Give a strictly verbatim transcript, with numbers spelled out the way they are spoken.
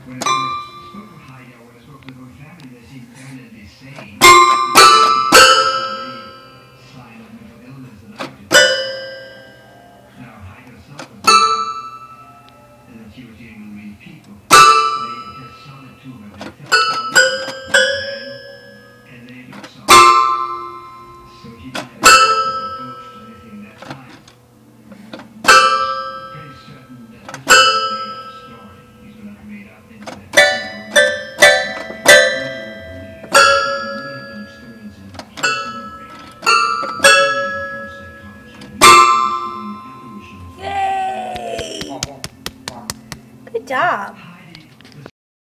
When I spoke to Heidi, or when I spoke to the whole family, they seemed eminently sane. They sign of mental illness than I did. Now, Heidi herself was and then she was dealing with real people. They just sounded to her, they felt